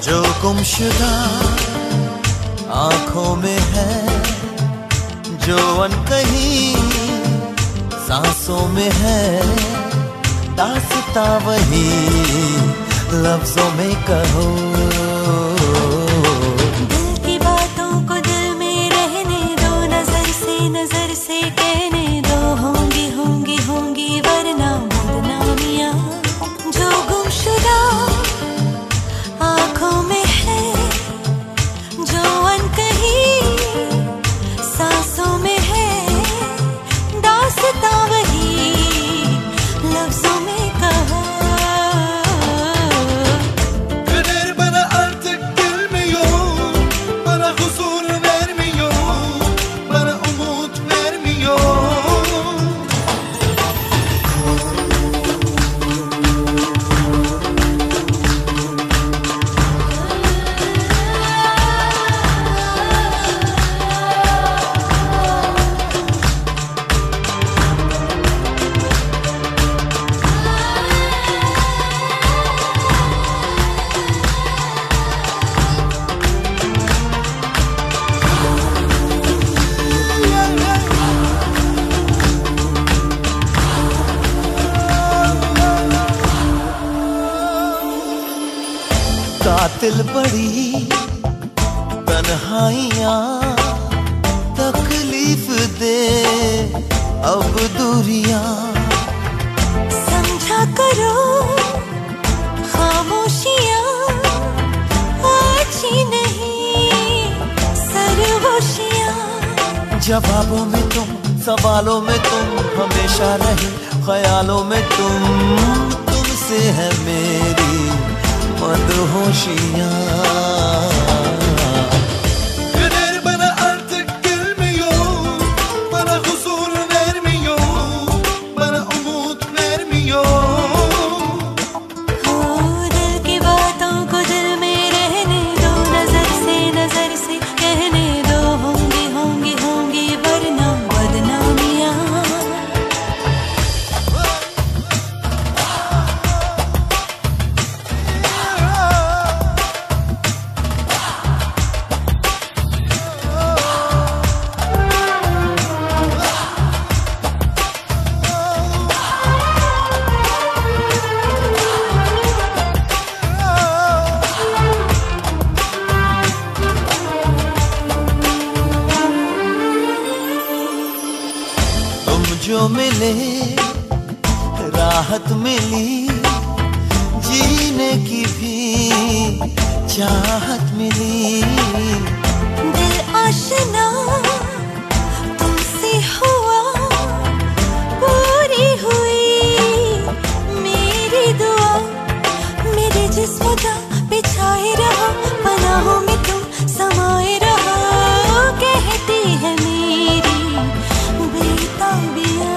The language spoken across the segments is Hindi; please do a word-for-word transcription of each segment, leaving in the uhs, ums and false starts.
जो गुमशुदा आंखों में है, जो अनकही सांसों में है, दास्तां वही लफ्जों में कहो। दिल की बातों को दिल में रहने दो, नजर से नजर से कहने दो, होंगी होंगी होंगी वरना बदनामियां। जो गुमशुदा आंखों में है, जो अनकही सांसों में है, दास्तां वही लफ्जों में कहो। कातिल बड़ी तन्हाइयां तकलीफ दे अब दूरियां। समझा करो खामोशियां अच्छी नहीं सरगोशियां। जवाबों में तुम, सवालों में तुम, हमेशा रहे ख्यालों में तुम। तुमसे है मेरी मदहोशियां। जो मिले राहत मिली, जीने की भी चाहत मिली। दिल आशना तुमसे हुआ, पूरी हुई मेरी दुआ। मेरे जिस्म का बिछाए रहो, पनाहों में तुम समाए रहो। कहती है मेरी बेताबियां।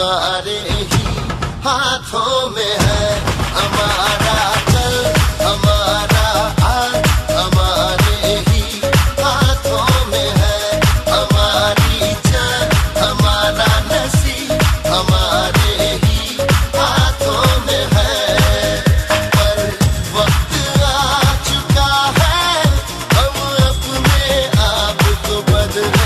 हमारे ही हाथों में है, हमारा कल हमारा आज हमारे ही हाथों में है, हमारी जान हमारा नसीब हमारे ही हाथों में है। पर वक्त आ चुका है हम अपने आप को बदले।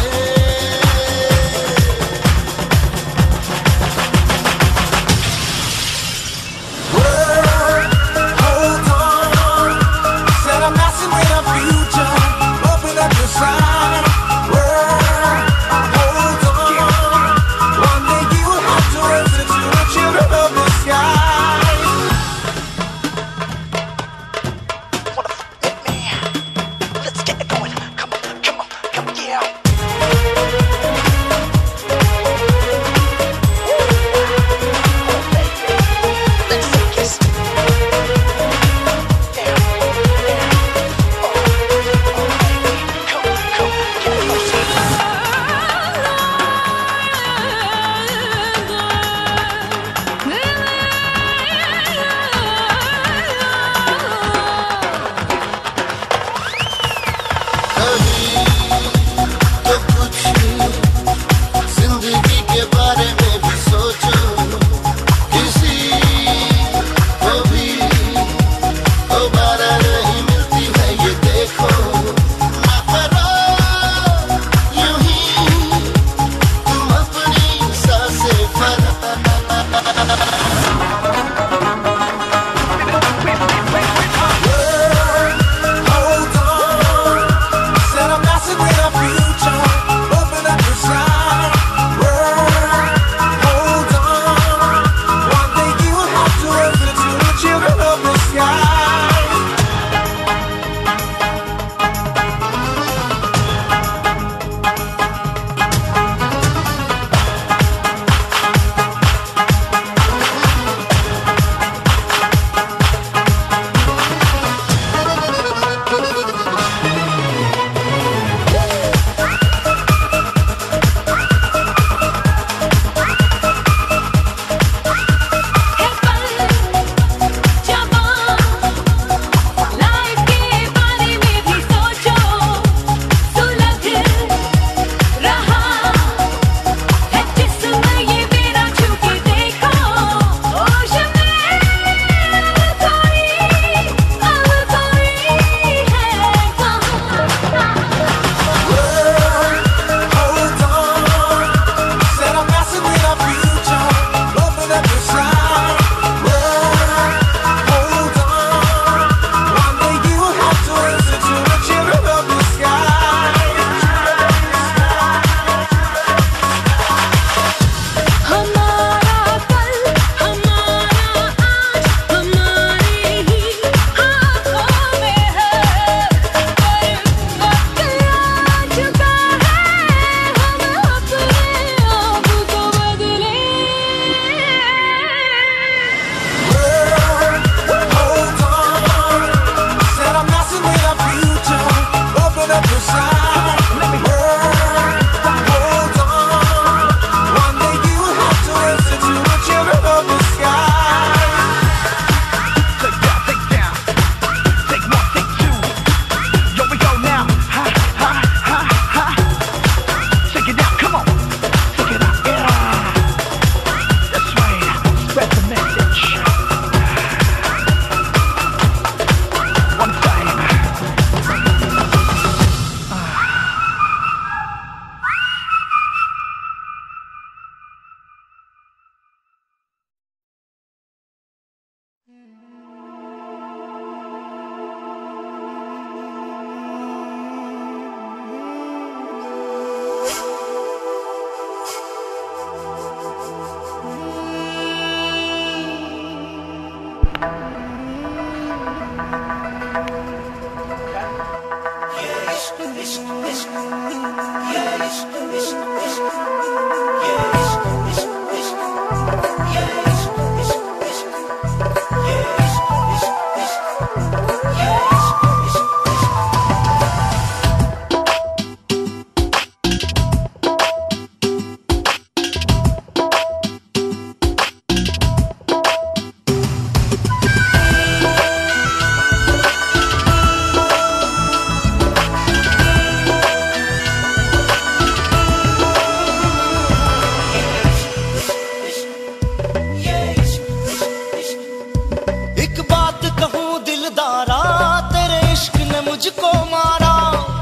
मुझको मारा।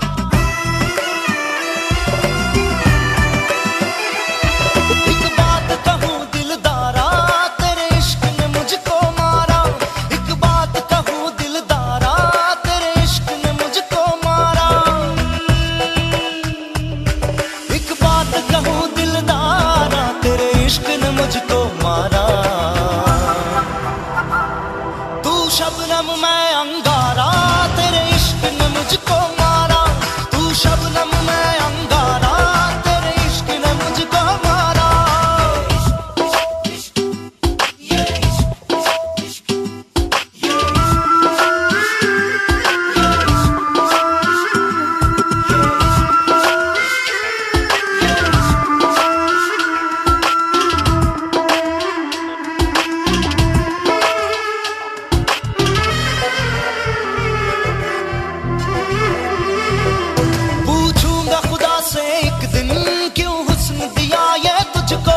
एक बात कहूँ दिलदारा, तेरे इश्क ने मुझको मारा। एक बात कहूँ दिलदारा, तेरे इश्क ने मुझको मारा। एक बात कहूँ दिलदारा, तेरे इश्क ने मुझको मारा। तू शबनम मैं अंगारा, तेरे इश्क ने मुझको मारा। तू शबनम मैं अंगारा, तेरे इश्क ने मुझको मारा। पूछूंगा खुदा से एक दिन, क्यों हुस्न दिया ये तुझको।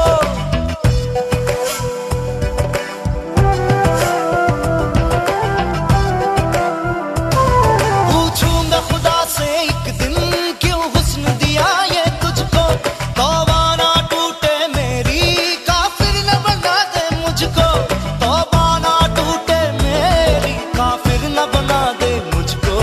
पूछूंगा खुदा से एक दिन, क्यों हुस्न दिया ये तुझको। तौबा ना टूटे मेरी, काफिर न बना दे मुझको। तौबा ना टूटे मेरी, काफिर न बना दे मुझको।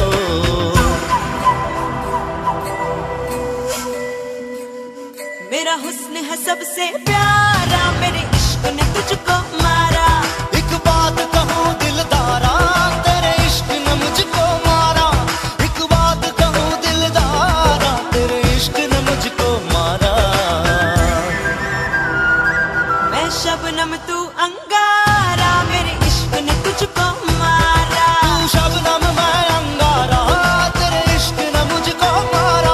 मेरा हुस्न है सबसे प्यारा, मेरे इश्क ने तुझको मारा। एक बात कहूँ दिलदारा, तेरे इश्क ने मुझको मारा। एक बात कहूँ दिलदारा, तेरे इश्क ने मुझको मारा। मैं शबनम तू अंगारा, मेरे इश्क ने तुझको मारा। तू शबनम मैं अंगारा, तेरे इश्क ने मुझको मारा।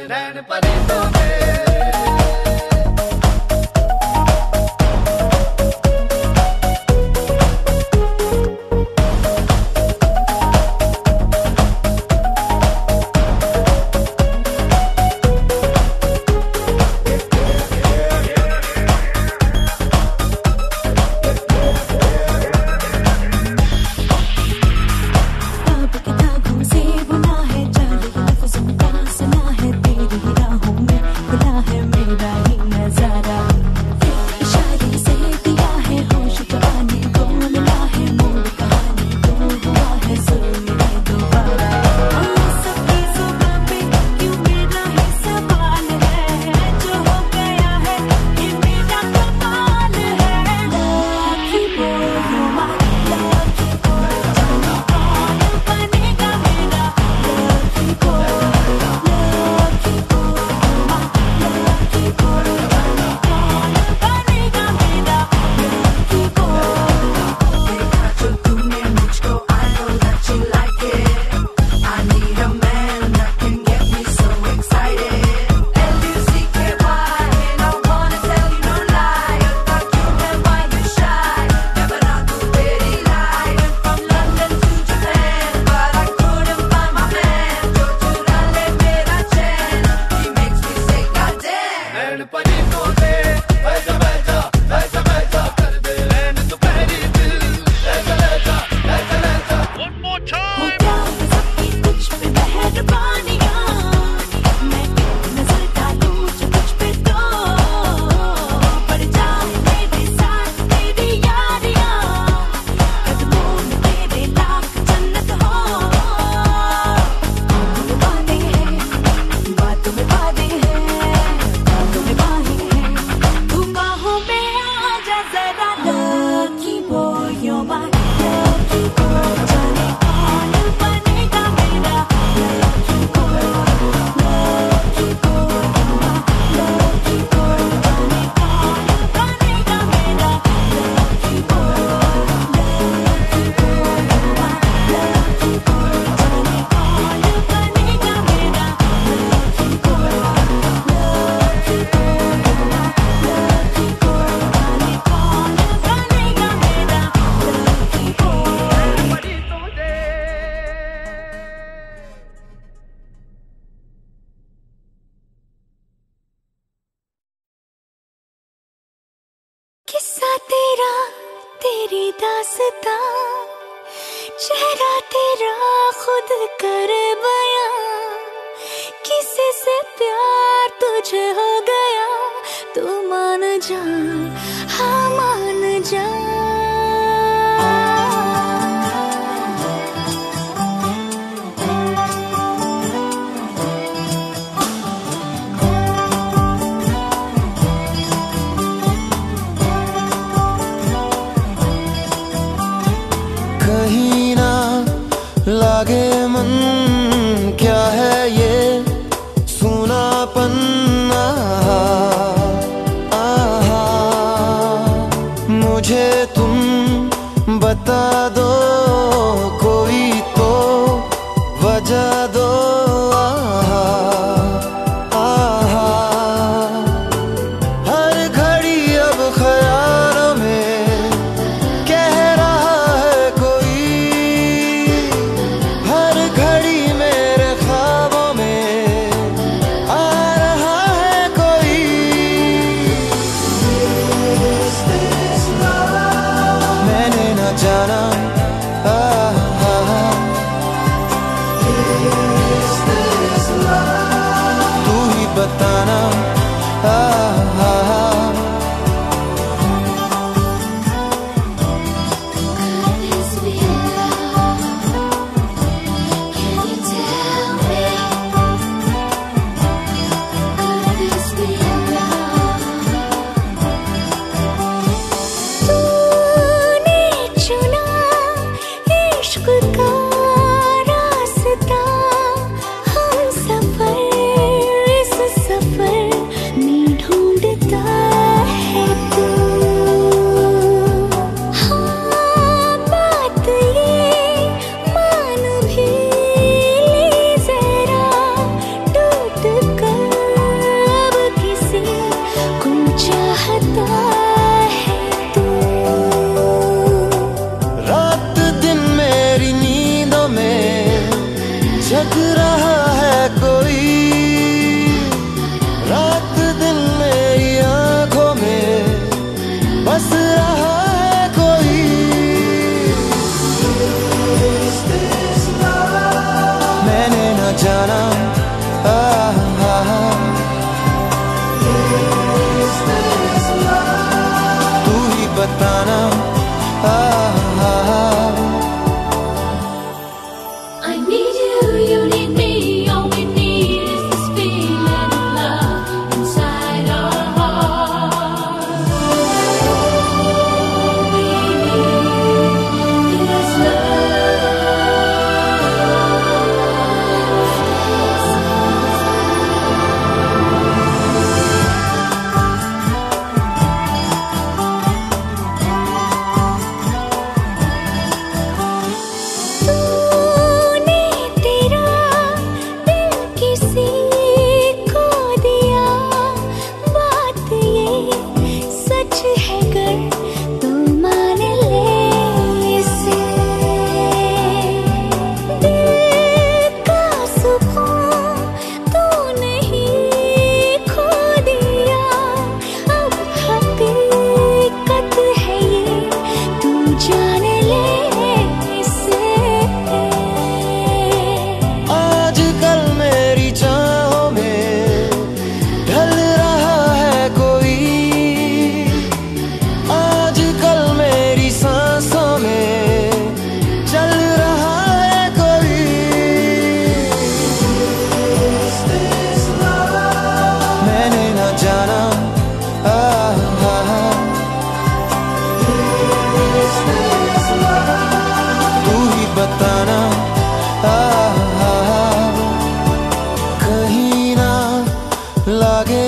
रैन परेशों दे। किस्सा तेरा तेरी दास्तां, चेहरा तेरा खुद कर बयां, किसी से प्यार तुझे हो गया, तू मान जा, हाँ मान जा। कहीं ना लागे मन, क्या है ये सूनापन, आहा, आहा, मुझे तुम बता दो, कोई तो वजह दो, आहा, आहा, हर घड़ी अब ख्यालों में कह रहा है कोई, हर घड़ी मेरे ख्वाबों में आ रहा है कोई। मैंने न जाना, तू ही बताना, सफर इस सफर लागे